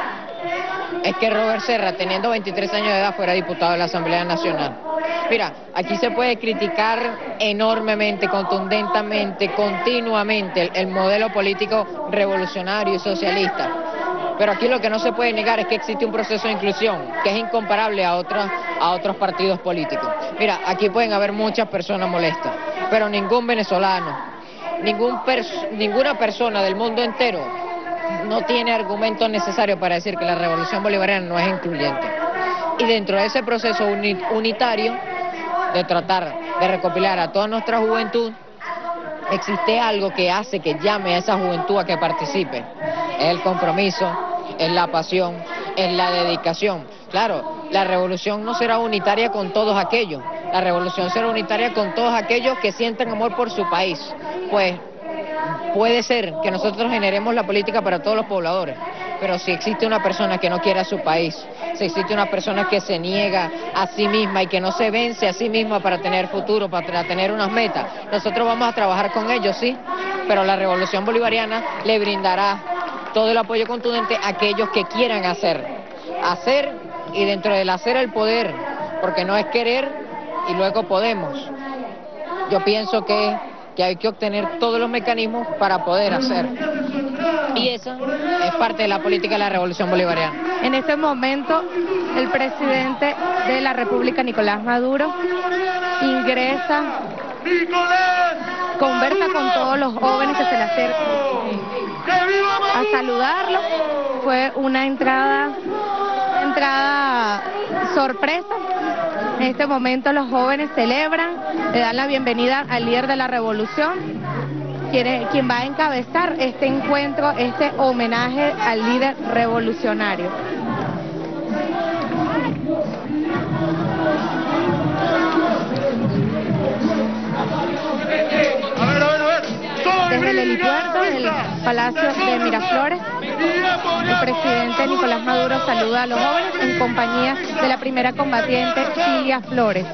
es que Robert Serra, teniendo veintitrés años de edad, fuera diputado de la Asamblea Nacional. Mira, aquí se puede criticar enormemente, contundentemente, continuamente el, el modelo político revolucionario y socialista. Pero aquí lo que no se puede negar es que existe un proceso de inclusión que es incomparable a otros, a otros partidos políticos. Mira, aquí pueden haber muchas personas molestas, pero ningún venezolano, ningún pers ninguna persona del mundo entero no tiene argumentos necesarios para decir que la revolución bolivariana no es incluyente. Y dentro de ese proceso uni unitario de tratar de recopilar a toda nuestra juventud, existe algo que hace que llame a esa juventud a que participe. Es el compromiso, es la pasión, es la dedicación. Claro, la revolución no será unitaria con todos aquellos, la revolución será unitaria con todos aquellos que sienten amor por su país. Pues puede ser que nosotros generemos la política para todos los pobladores, pero si existe una persona que no quiere a su país, si existe una persona que se niega a sí misma y que no se vence a sí misma para tener futuro, para tener unas metas, nosotros vamos a trabajar con ellos, sí, pero la revolución bolivariana le brindará todo el apoyo contundente a aquellos que quieran hacer, hacer y dentro del hacer el poder, porque no es querer y luego podemos. Yo pienso que, que hay que obtener todos los mecanismos para poder hacer. Y esa es parte de la política de la revolución bolivariana. En este momento, el presidente de la República, Nicolás Maduro, ingresa, conversa con todos los jóvenes que se le acercan a saludarlo. Fue una entrada, entrada sorpresa. En este momento los jóvenes celebran, le dan la bienvenida al líder de la revolución, quien, quien va a encabezar este encuentro, este homenaje al líder revolucionario. Desde el helipuerto del Palacio de Miraflores, el presidente Nicolás Maduro saluda a los jóvenes en compañía de la primera combatiente Cilia Flores.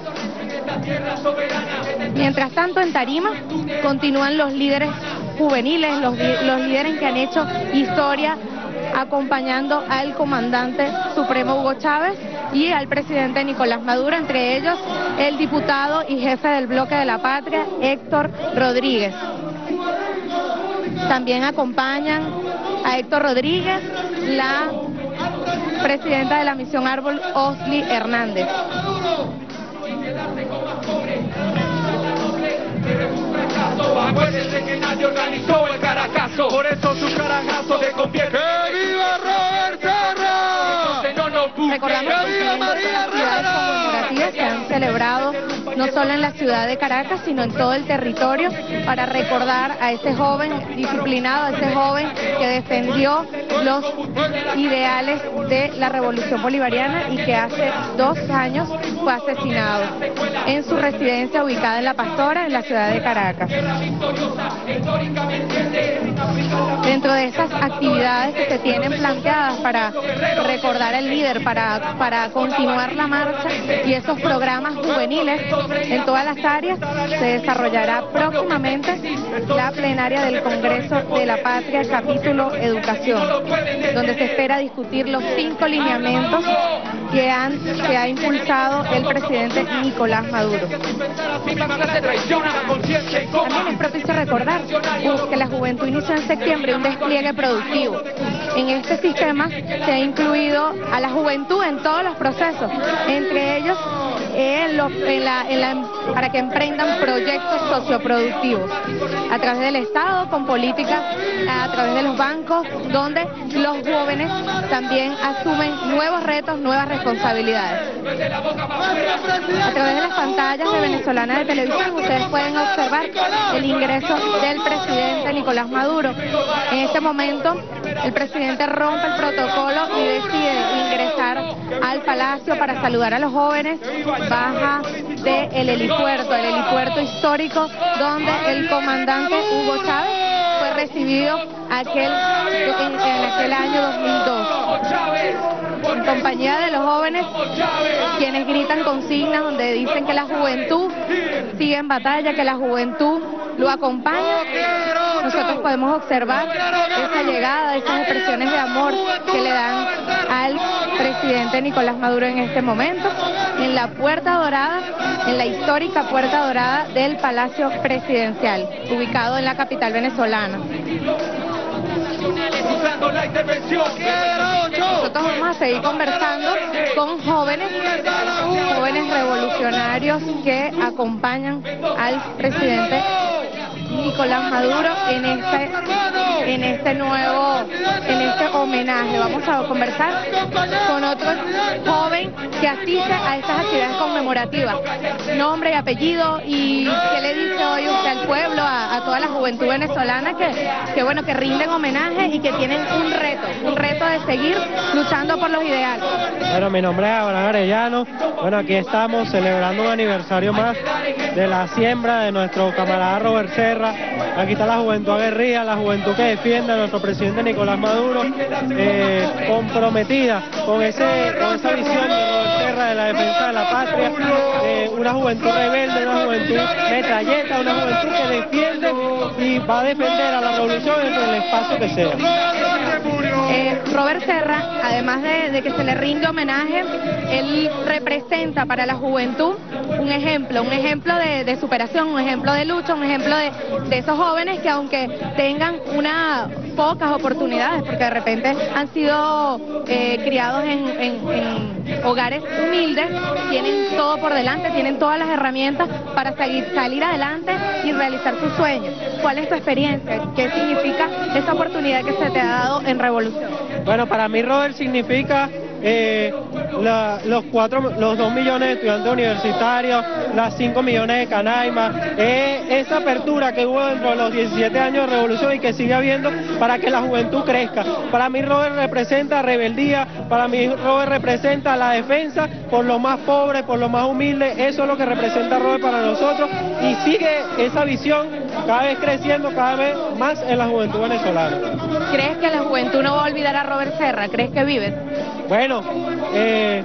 Mientras tanto, en tarima continúan los líderes juveniles, los, los líderes que han hecho historia acompañando al comandante supremo Hugo Chávez y al presidente Nicolás Maduro, entre ellos el diputado y jefe del Bloque de la Patria, Héctor Rodríguez. También acompañan a Héctor Rodríguez la presidenta de la Misión Árbol, Osli Hernández. Acuérdense que nadie organizó el Caracazo, por eso su carajazo se convierte. ¡Que viva Robert Serra! Recordamos que viva María actividades conmemorativas que han celebrado no solo en la ciudad de Caracas, sino en todo el territorio, para recordar a ese joven disciplinado, a ese joven que defendió los ideales de la revolución bolivariana y que hace dos años fue asesinado en su residencia ubicada en La Pastora, en la ciudad de Caracas. Dentro de estas actividades que se tienen planteadas para recordar al líder, para, para continuar la marcha y esos programas juveniles en todas las áreas, se desarrollará próximamente la plenaria del Congreso de la Patria, capítulo Educación, donde se espera discutir los cinco lineamientos que, han, que ha impulsado el presidente Nicolás Maduro. También es propicio recordar que la juventud inició en septiembre un despliegue productivo. En este sistema se ha incluido a la juventud en todos los procesos, entre ellos en lo, en la, en la, para que emprendan proyectos socioproductivos a través del Estado, con políticas a través de los bancos, donde los jóvenes también asumen nuevos retos, nuevas responsabilidades. A través de las pantallas de Venezolana de Televisión ustedes pueden observar el ingreso del presidente Nicolás Maduro. En este momento el presidente rompe el protocolo y decide ingresar al palacio para saludar a los jóvenes. Baja del helipuerto, el helipuerto histórico donde el comandante Hugo Chávez fue recibido aquel, en, en aquel año dos mil dos. En compañía de los jóvenes, quienes gritan consignas donde dicen que la juventud sigue en batalla, que la juventud lo acompaña. Nosotros podemos observar esa llegada, esas expresiones de amor que le dan al presidente Nicolás Maduro en este momento, en la Puerta Dorada, en la histórica Puerta Dorada del Palacio Presidencial, ubicado en la capital venezolana. Nosotros vamos a seguir conversando con jóvenes, jóvenes revolucionarios que acompañan al presidente Nicolás Maduro en este, en este nuevo, en este homenaje. Vamos a conversar con otro joven que asiste a estas actividades conmemorativas. Nombre y apellido, y qué le dice hoy usted al pueblo, a, a toda la juventud venezolana que, que bueno, que rinden homenaje y que tienen un reto, un reto de seguir luchando por los ideales. Bueno, mi nombre es Abraham Arellano. Bueno, aquí estamos celebrando un aniversario más de la siembra de nuestro camarada Robert Serra, Serra, aquí está la juventud aguerrida, la juventud que defiende a nuestro presidente Nicolás Maduro, eh, comprometida con, ese, con esa visión de Robert Serra de la defensa de la patria, eh, una juventud rebelde, una juventud metralleta, una juventud que defiende y va a defender a la revolución en el espacio que sea. Eh, Robert Serra, además de, de que se le rinde homenaje, él representa para la juventud un ejemplo, un ejemplo de, de superación, un ejemplo de lucha, un ejemplo de, de esos jóvenes que aunque tengan unas pocas oportunidades, porque de repente han sido eh, criados en, en, en hogares humildes, tienen todo por delante, tienen todas las herramientas para seguir, salir adelante y realizar sus sueños. ¿Cuál es tu experiencia? ¿Qué significa esa oportunidad que se te ha dado en Revolución? Bueno, para mí Robert significa eh, la, los cuatro, los dos millones de estudiantes universitarios, las cinco millones de Canaima, eh, esa apertura que hubo dentro de los diecisiete años de revolución y que sigue habiendo para que la juventud crezca. Para mí Robert representa rebeldía, para mí Robert representa la defensa por los más pobres, por los más humildes, eso es lo que representa Robert para nosotros y sigue esa visión cada vez creciendo, cada vez más en la juventud venezolana. ¿Crees que la juventud no va a olvidar a Robert Serra? ¿Crees que vives? Bueno, eh,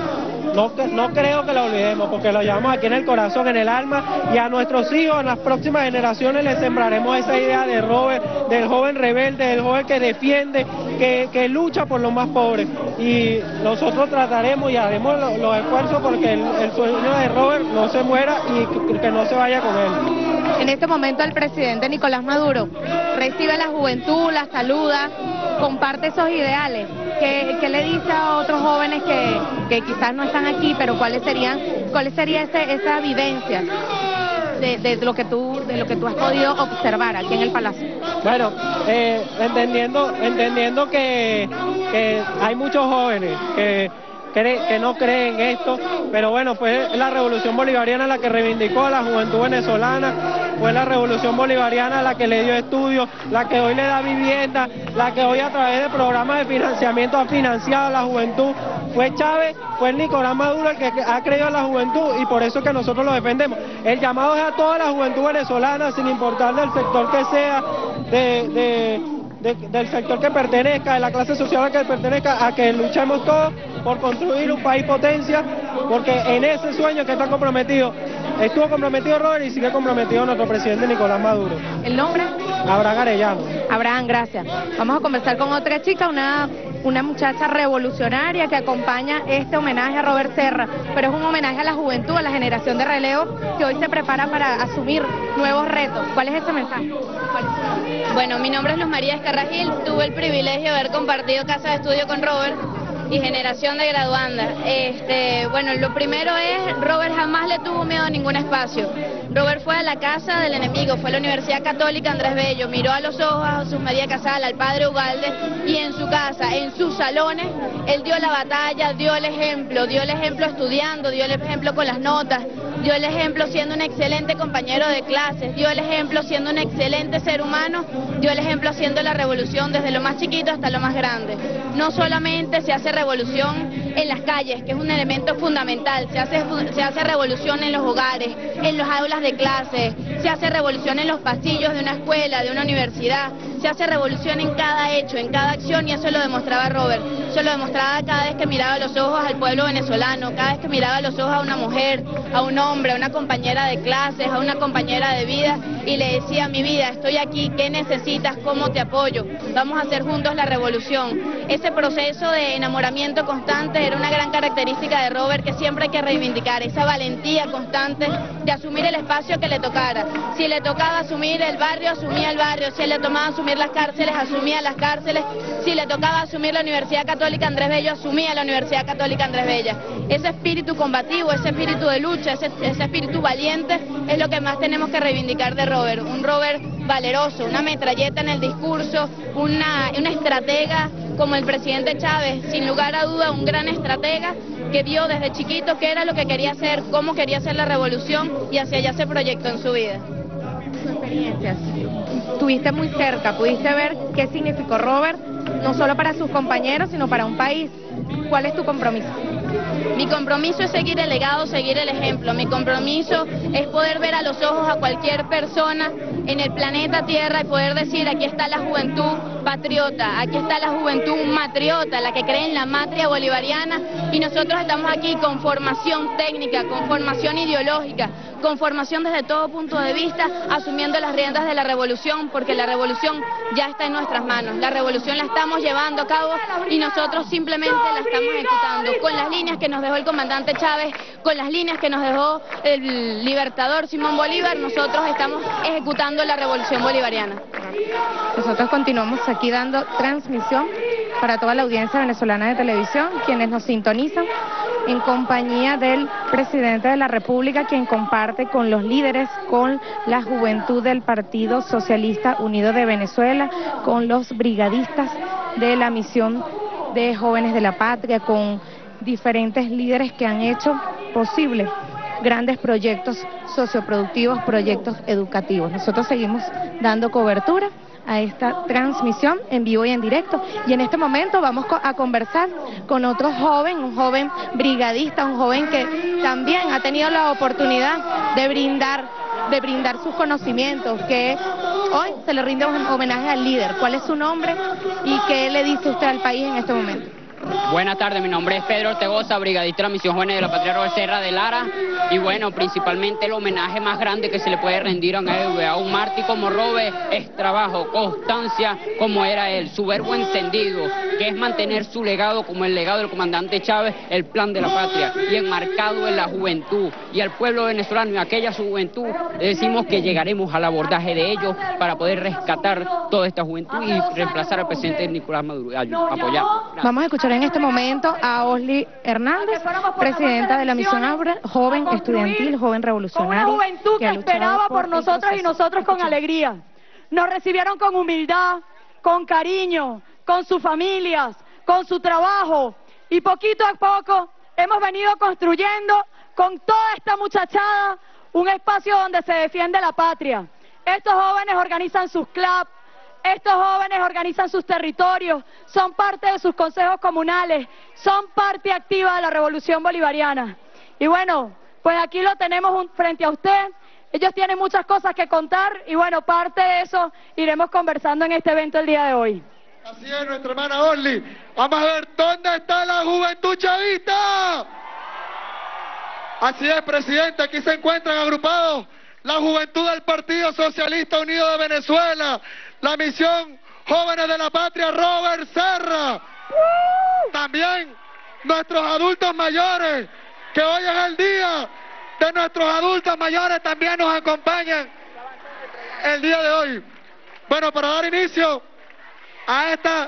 no, no creo que lo olvidemos, porque lo llevamos aquí en el corazón, en el alma, y a nuestros hijos, en las próximas generaciones, les sembraremos esa idea de Robert, del joven rebelde, del joven que defiende, que, que lucha por los más pobres. Y nosotros trataremos y haremos los, los esfuerzos porque el, el sueño de Robert no se muera y que, que no se vaya con él. En este momento el presidente Nicolás Maduro recibe a la juventud, la saluda, comparte esos ideales. ¿Qué, qué le dice a otros jóvenes que, que quizás no están aquí, pero cuáles serían, cuáles sería ese, esa vivencia de, de lo que tú, de lo que tú has podido observar aquí en el Palacio? Bueno, eh, entendiendo, entendiendo que, que hay muchos jóvenes que que no creen esto, pero bueno, fue la revolución bolivariana la que reivindicó a la juventud venezolana, fue la revolución bolivariana la que le dio estudios, la que hoy le da vivienda, la que hoy a través de programas de financiamiento ha financiado a la juventud, fue Chávez, fue el Nicolás Maduro el que ha creído en la juventud y por eso es que nosotros lo defendemos. El llamado es a toda la juventud venezolana, sin importar del sector que sea, de... de De, del sector que pertenezca, de la clase social a que pertenezca, a que luchemos todos por construir un país potencia, porque en ese sueño que está comprometido, estuvo comprometido Robert y sigue comprometido nuestro presidente Nicolás Maduro. ¿El nombre? Abraham Arellano. Abraham, gracias. Vamos a conversar con otra chica, una, una muchacha revolucionaria que acompaña este homenaje a Robert Serra, pero es un homenaje a la juventud, a la generación de relevo que hoy se prepara para asumir nuevos retos. ¿Cuál es ese mensaje? ¿Cuál es? Bueno, mi nombre es Luz María Escarragil, tuve el privilegio de haber compartido casa de estudio con Robert y generación de graduandas. Este, bueno, lo primero es, Robert jamás le tuvo miedo a ningún espacio. Robert fue a la casa del enemigo, fue a la Universidad Católica Andrés Bello, miró a los ojos a Jesús María Casal, al padre Ugalde, y en su casa, en sus salones, él dio la batalla, dio el ejemplo, dio el ejemplo estudiando, dio el ejemplo con las notas, dio el ejemplo siendo un excelente compañero de clases, dio el ejemplo siendo un excelente ser humano, dio el ejemplo haciendo la revolución desde lo más chiquito hasta lo más grande. No solamente se hace revolución en las calles, que es un elemento fundamental, se hace, se hace revolución en los hogares, en las aulas de clase, se hace revolución en los pasillos de una escuela, de una universidad, se hace revolución en cada hecho, en cada acción, y eso lo demostraba Robert. Eso lo demostraba cada vez que miraba a los ojos al pueblo venezolano, cada vez que miraba a los ojos a una mujer, a un hombre, a una compañera de clases, a una compañera de vida, y le decía: mi vida, estoy aquí, ¿qué necesitas? ¿Cómo te apoyo? Vamos a hacer juntos la revolución. Ese proceso de enamoramiento constante era una gran característica de Robert que siempre hay que reivindicar, esa valentía constante de asumir el espacio que le tocara. Si le tocaba asumir el barrio, asumía el barrio; si le tomaba asumir las cárceles, asumía las cárceles; si le tocaba asumir la Universidad Católica Andrés Bello, asumía la Universidad Católica Andrés Bello. Ese espíritu combativo, ese espíritu de lucha, ese, ese espíritu valiente es lo que más tenemos que reivindicar de Robert. Un Robert valeroso, una metralleta en el discurso, una, una estratega como el presidente Chávez, sin lugar a duda un gran estratega que vio desde chiquito qué era lo que quería hacer, cómo quería hacer la revolución, y hacia allá se proyectó en su vida. Sus experiencias, estuviste muy cerca, pudiste ver qué significó Robert, no solo para sus compañeros, sino para un país. ¿Cuál es tu compromiso? Mi compromiso es seguir el legado, seguir el ejemplo. Mi compromiso es poder ver a los ojos a cualquier persona en el planeta Tierra y poder decir, aquí está la juventud patriota, aquí está la juventud matriota, la que cree en la matria bolivariana, y nosotros estamos aquí con formación técnica, con formación ideológica, con formación desde todo punto de vista, asumiendo las riendas de la revolución, porque la revolución ya está en nuestras manos, la revolución la estamos llevando a cabo y nosotros simplemente la estamos ejecutando, con las líneas que nos dejó el comandante Chávez, con las líneas que nos dejó el libertador Simón Bolívar, nosotros estamos ejecutando la revolución bolivariana. Nosotros continuamos aquí dando transmisión para toda la audiencia venezolana de televisión, quienes nos sintonizan, en compañía del presidente de la República, quien comparte con los líderes, con la juventud del Partido Socialista Unido de Venezuela, con los brigadistas de la misión de Jóvenes de la Patria, con diferentes líderes que han hecho posible grandes proyectos socioproductivos, proyectos educativos. Nosotros seguimos dando cobertura a esta transmisión en vivo y en directo, y en este momento vamos a conversar con otro joven, un joven brigadista, un joven que también ha tenido la oportunidad de brindar de brindar sus conocimientos, que hoy se le rinde un homenaje al líder. ¿Cuál es su nombre y qué le dice usted al país en este momento? Buenas tardes, mi nombre es Pedro Ortegoza, brigadista de la Misión Jóvenes de la Patria Robert Serra de Lara, y bueno, principalmente el homenaje más grande que se le puede rendir a un, a un mártir como Robert es trabajo, constancia como era él, su verbo encendido, que es mantener su legado como el legado del comandante Chávez, el plan de la patria, y enmarcado en la juventud y al pueblo venezolano y a aquella juventud, le decimos que llegaremos al abordaje de ellos para poder rescatar toda esta juventud y reemplazar al presidente Nicolás Maduro, apoyar. Vamos a escuchar en este momento a Osli Hernández, presidenta de la Misión Áureo, joven estudiantil, joven revolucionaria. Una juventud que, que esperaba por, por nosotros y nosotros con alegría. Nos recibieron con humildad, con cariño, con sus familias, con su trabajo, y poquito a poco hemos venido construyendo con toda esta muchachada un espacio donde se defiende la patria. Estos jóvenes organizan sus clubs, estos jóvenes organizan sus territorios, son parte de sus consejos comunales, son parte activa de la revolución bolivariana. Y bueno, pues aquí lo tenemos frente a usted, ellos tienen muchas cosas que contar y bueno, parte de eso iremos conversando en este evento el día de hoy. Así es, nuestra hermana Orly. Vamos a ver, ¿dónde está la juventud chavista? Así es, presidente, aquí se encuentran agrupados la juventud del Partido Socialista Unido de Venezuela, la Misión Jóvenes de la Patria Robert Serra, también nuestros adultos mayores, que hoy es el día de nuestros adultos mayores, también nos acompañan el día de hoy. Bueno, para dar inicio a esta,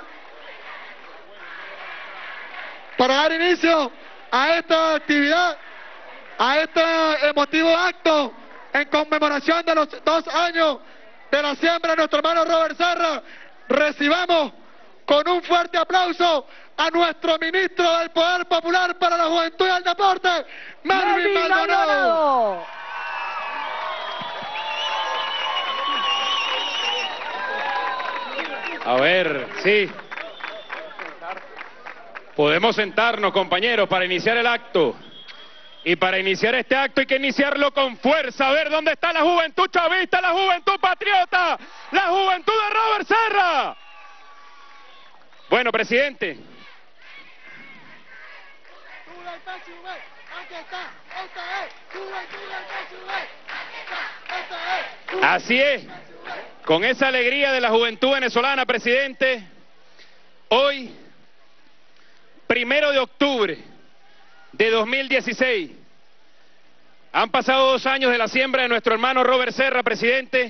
para dar inicio a esta actividad, a este emotivo acto en conmemoración de los dos años de la siembra de nuestro hermano Robert Serra, recibamos con un fuerte aplauso a nuestro ministro del Poder Popular para la Juventud y el Deporte, Melvin Maldonado. A ver, sí. Podemos sentarnos, compañeros, para iniciar el acto. Y para iniciar este acto hay que iniciarlo con fuerza. A ver, ¿dónde está la juventud chavista, la juventud patriota, la juventud de Robert Serra? Bueno, presidente. Así es. Con esa alegría de la juventud venezolana, presidente, hoy, primero de octubre de dos mil dieciséis, han pasado dos años de la siembra de nuestro hermano Robert Serra, presidente,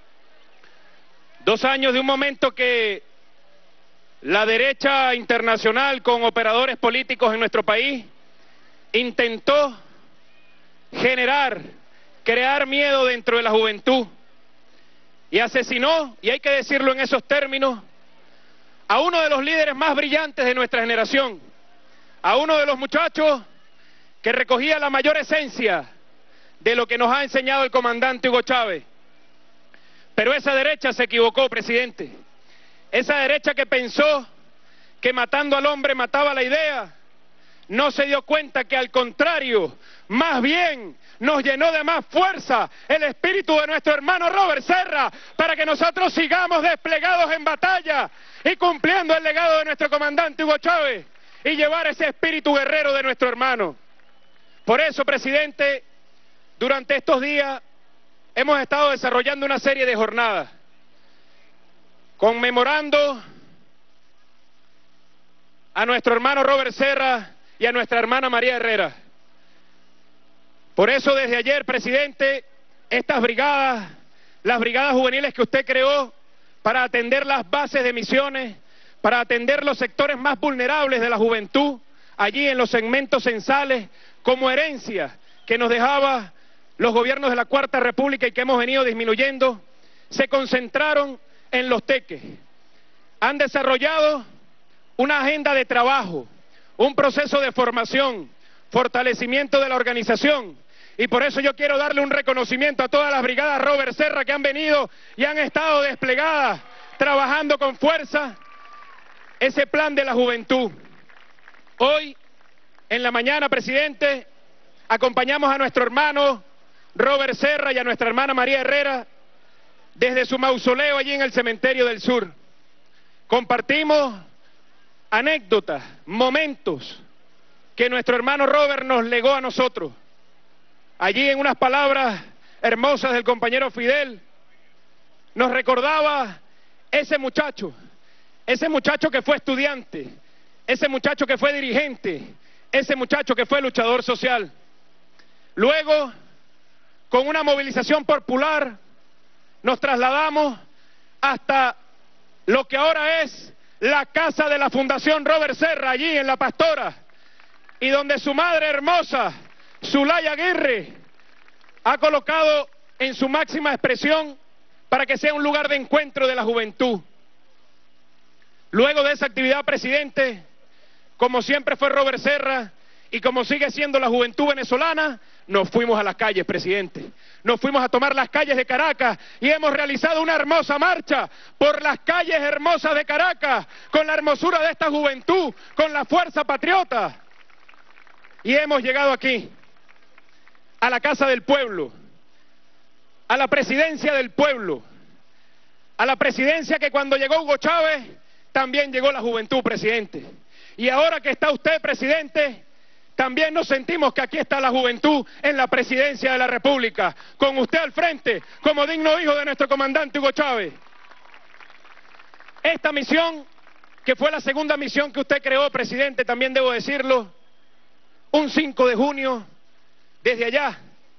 dos años de un momento que la derecha internacional con operadores políticos en nuestro país intentó generar, crear miedo dentro de la juventud y asesinó, y hay que decirlo en esos términos, a uno de los líderes más brillantes de nuestra generación, a uno de los muchachos que recogía la mayor esencia de lo que nos ha enseñado el comandante Hugo Chávez. Pero esa derecha se equivocó, presidente. Esa derecha que pensó que matando al hombre mataba la idea, no se dio cuenta que al contrario, más bien nos llenó de más fuerza el espíritu de nuestro hermano Robert Serra para que nosotros sigamos desplegados en batalla y cumpliendo el legado de nuestro comandante Hugo Chávez y llevar ese espíritu guerrero de nuestro hermano. Por eso, presidente, durante estos días hemos estado desarrollando una serie de jornadas conmemorando a nuestro hermano Robert Serra y a nuestra hermana María Herrera. Por eso desde ayer, presidente, estas brigadas, las brigadas juveniles que usted creó para atender las bases de misiones, para atender los sectores más vulnerables de la juventud, allí en los segmentos censales, como herencia que nos dejaba los gobiernos de la Cuarta República y que hemos venido disminuyendo, se concentraron en Los Teques. Han desarrollado una agenda de trabajo, un proceso de formación, fortalecimiento de la organización, y por eso yo quiero darle un reconocimiento a todas las brigadas Robert Serra que han venido y han estado desplegadas, trabajando con fuerza ese plan de la juventud. Hoy, en la mañana, presidente, acompañamos a nuestro hermano Robert Serra y a nuestra hermana María Herrera desde su mausoleo allí en el Cementerio del Sur. Compartimos anécdotas, momentos que nuestro hermano Robert nos legó a nosotros. Allí, en unas palabras hermosas del compañero Fidel, nos recordaba ese muchacho, ese muchacho que fue estudiante, ese muchacho que fue dirigente, ese muchacho que fue luchador social. Luego, con una movilización popular, nos trasladamos hasta lo que ahora es la casa de la Fundación Robert Serra, allí en La Pastora, y donde su madre hermosa, Zulaya Aguirre, ha colocado en su máxima expresión para que sea un lugar de encuentro de la juventud. Luego de esa actividad, presidente, como siempre fue Robert Serra y como sigue siendo la juventud venezolana, nos fuimos a las calles, presidente. Nos fuimos a tomar las calles de Caracas y hemos realizado una hermosa marcha por las calles hermosas de Caracas, con la hermosura de esta juventud, con la fuerza patriota. Y hemos llegado aquí, a la Casa del Pueblo, a la presidencia del pueblo, a la presidencia que cuando llegó Hugo Chávez también llegó la juventud, presidente. Y ahora que está usted, presidente, también nos sentimos que aquí está la juventud en la presidencia de la República, con usted al frente, como digno hijo de nuestro comandante Hugo Chávez. Esta misión, que fue la segunda misión que usted creó, presidente, también debo decirlo, un cinco de junio, desde allá,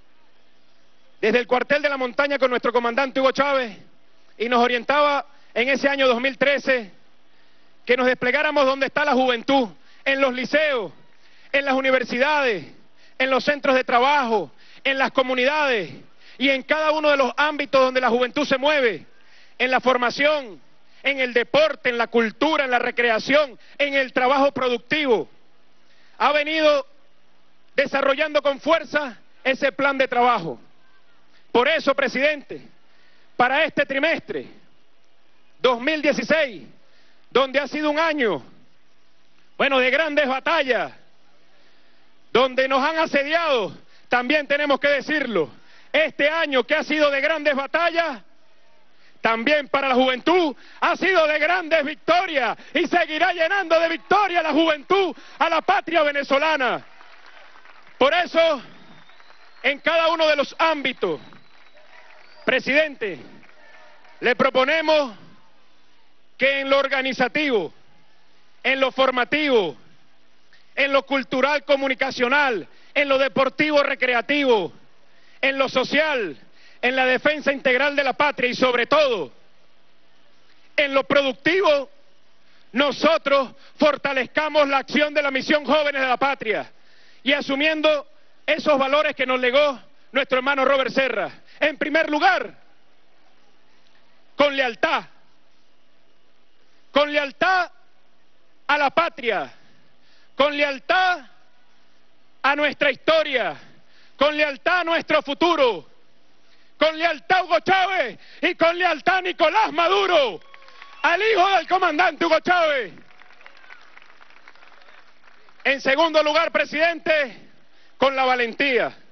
desde el cuartel de la montaña con nuestro comandante Hugo Chávez, y nos orientaba en ese año dos mil trece, que nos desplegáramos donde está la juventud, en los liceos, en las universidades, en los centros de trabajo, en las comunidades y en cada uno de los ámbitos donde la juventud se mueve, en la formación, en el deporte, en la cultura, en la recreación, en el trabajo productivo. Ha venido desarrollando con fuerza ese plan de trabajo. Por eso, presidente, para este trimestre dos mil dieciséis, donde ha sido un año, bueno, de grandes batallas, donde nos han asediado, también tenemos que decirlo, este año que ha sido de grandes batallas, también para la juventud ha sido de grandes victorias y seguirá llenando de victoria a la juventud, a la patria venezolana. Por eso, en cada uno de los ámbitos, presidente, le proponemos que en lo organizativo, en lo formativo, en lo cultural comunicacional, en lo deportivo recreativo, en lo social, en la defensa integral de la patria y sobre todo, en lo productivo, nosotros fortalezcamos la acción de la misión Jóvenes de la Patria y asumiendo esos valores que nos legó nuestro hermano Robert Serra. En primer lugar, con lealtad, con lealtad a la patria, con lealtad a nuestra historia, con lealtad a nuestro futuro, con lealtad a Hugo Chávez y con lealtad a Nicolás Maduro, al hijo del comandante Hugo Chávez. En segundo lugar, presidente, con la valentía.